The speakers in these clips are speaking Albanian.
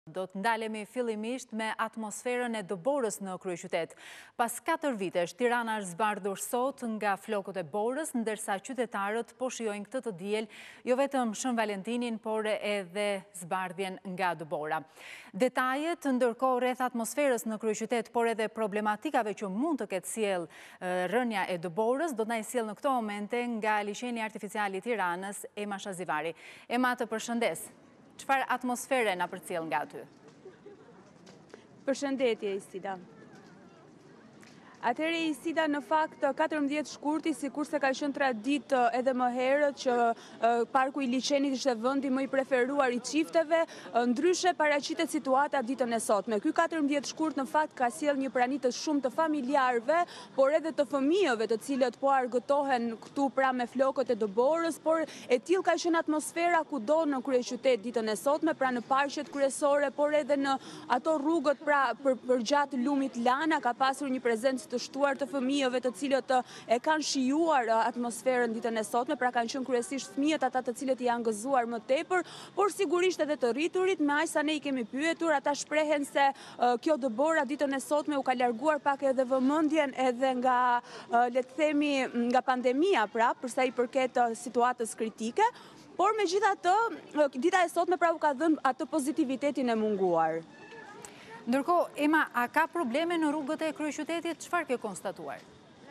Do të ndalemi fillimisht me atmosferën e Borës në kryeqytet. Pas 4 vitesh, Tirana është zbardhur sot nga flokët e Borës, ndërsa qytetarët po shijojnë këtë të diel, jo vetëm Shen Valentinin, por edhe zbardhjen nga Bora. Detajet ndërkohë rreth atmosferës në kryeqytet, por edhe problematikave që mund të ketë sjell rënja e Borës, do të na sjell në këto momente nga liçeni artificial i Tiranës, Ema Shazivari. Ema, të përshëndes. Çfarë atmosfere na përcjell nga aty? Përshëndetje, Isida. Atëherë, Isida, në fakt 14 shkurti, sikurse ka qenë traditë edhe më herët që parku i liçenit ishte vendi më i preferuar i çifteve, ndryshe paraqitet situata ditën e sotme. Ky 14 shkurt në fakt ka sjell një prani të shumë të familjarëve, por edhe të fëmijëve, të cilët po argëtohen këtu pra me flokët e Borës, por e tillë ka qenë atmosfera kudo në kryeqytet ditën e sotme, pra në parqet kryesore, por edhe në ato rrugët pra përgjatë lumit Lana ka pasur një prezencë të shtuar të fëmijëve të cilët e kanë shijuar atmosferën ditën e sotme, pra kanë qenë kryesisht fëmijët ata të cilët janë gëzuar më tepër, por sigurisht edhe të rriturit, me aq sa ne i kemi pyetur, ata shprehen se kjo Bora ditën e sotme u ka larguar pak edhe vëmendjen edhe nga le të themi nga pandemia, pra për sa i përket situatës kritike, por megjithatë dita e sotme pra u ka dhënë atë pozitivitetin e munguar. Ndërkohë, Ema, a ka probleme në rrugët e kryeqytetit? Çfarë ke konstatuar?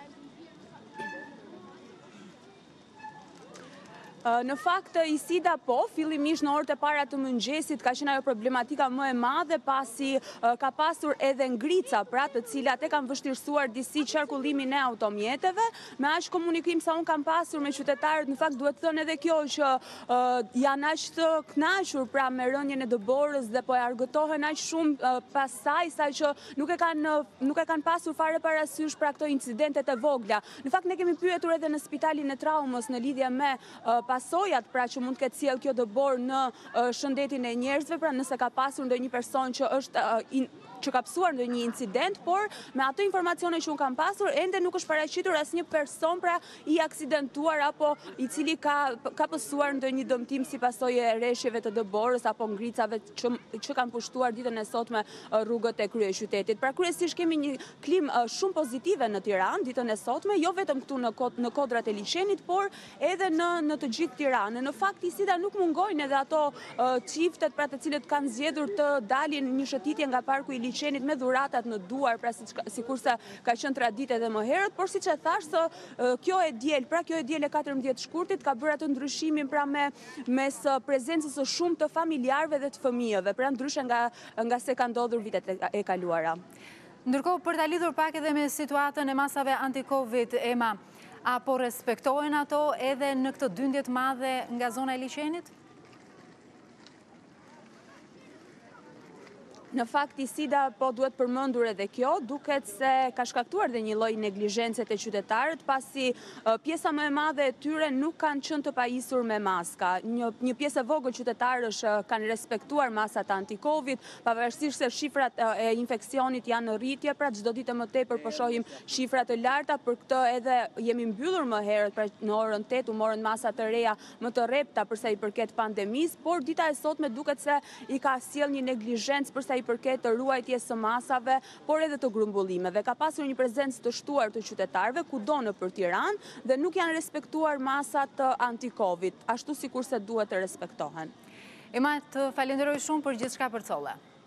Në fakt, Isida, po, fillimisht në orët e para të mëngjesit ka qenë ajo problematika më e madhe, pasi ka pasur edhe ngrica, pra të cilat e kanë vështirësuar disi qarkullimin e automjeteve. Me aq komunikim sa unë kam pasur me qytetarët, në fakt duhet thënë edhe kjo që janë aq të kënaqur pra me rënjen e Borës dhe po e argëtohen aq shumë pasaj, sa që nuk e kanë pasur fare parasysh pra këto incidentet e vogla. Në fakt ne kemi pyetur edhe në spitalin e traumës në lidhje me pasojat pra që mund të ketë sjell kjo Borë në shëndetin e njerëzve, pra nëse ka pasur ndonjë person që që ka pësuar ndonjë incident, por me ato informacione që unë kam pasur, ende nuk është paraqitur asnjë person pra i aksidentuar apo i cili ka pësuar ndonjë dëmtim si pasojë e rreshjeve të Borës apo ngricave që kanë pushtuar ditën e sotme rrugët e kryeqytetit. Pra kryesisht kemi një klimë shumë pozitive në Tiranë ditën e sotme, jo vetëm këtu në kodrat e liçenit, por edhe në të gjithë Tiranën. Në fakt, Isida, nuk mungojnë edhe ato çiftet pra të cilët kanë zgjedhur të dalin një shëtitje nga parku i liçenit me dhuratat në duar, pra sikurse ka qenë traditë edhe më herët, por siç e thash, kjo e diel e 14 shkurtit ka bërë atë ndryshimin pra mes prezencës së shumë të familjarëve dhe të fëmijëve, pra ndryshe nga se ka ndodhur vitet e kaluara. Ndërkohë, për ta lidhur pak edhe me situatën e masave anti-Covid, Ema, apo respektohen ato edhe në këtë dyndje të madhe nga zona e liçenit? Në fakt, Isida, po duhet përmendur edhe kjo, duket se ka shkaktuar dhe një lloj neglizhence te qytetarët, pasi pjesa më e madhe e tyre nuk kanë qenë të pajisur me maska. Një pjesë e vogël qytetarësh kanë respektuar masat anti-Covid, pavarësisht se shifrat e infeksionit janë në rritje, pra çdo ditë më tepër po shohim shifra të larta, për këtë edhe jemi mbyllur më herët, pra në orën 8 u morën masa të reja më të rrepta për sa i përket pandemisë, por dita e sotme duket se i ka sjell një neglizhencë për sa i përket të ruajtjes së masave, por edhe të grumbullimeve. Ka pasur një prezencë të shtuar të qytetarëve kudo nëpër Tiranë dhe nuk janë respektuar masat anti-Covid, ashtu sikurse duhet të respektohen. Ema, të falenderoj shumë për gjithçka përcolle.